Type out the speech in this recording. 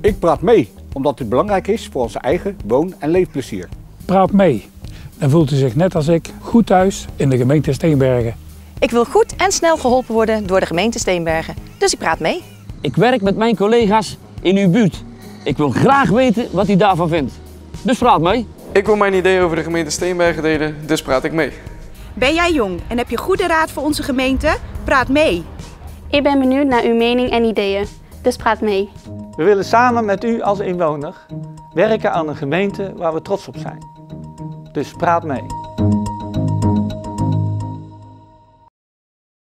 Ik praat mee, omdat dit belangrijk is voor onze eigen woon- en leefplezier. Praat mee. Dan voelt u zich net als ik goed thuis in de gemeente Steenbergen. Ik wil goed en snel geholpen worden door de gemeente Steenbergen, dus ik praat mee. Ik werk met mijn collega's in uw buurt. Ik wil graag weten wat u daarvan vindt. Dus praat mee. Ik wil mijn ideeën over de gemeente Steenbergen delen, dus praat ik mee. Ben jij jong en heb je goede raad voor onze gemeente? Praat mee. Ik ben benieuwd naar uw mening en ideeën, dus praat mee. We willen samen met u als inwoner werken aan een gemeente waar we trots op zijn. Dus praat mee.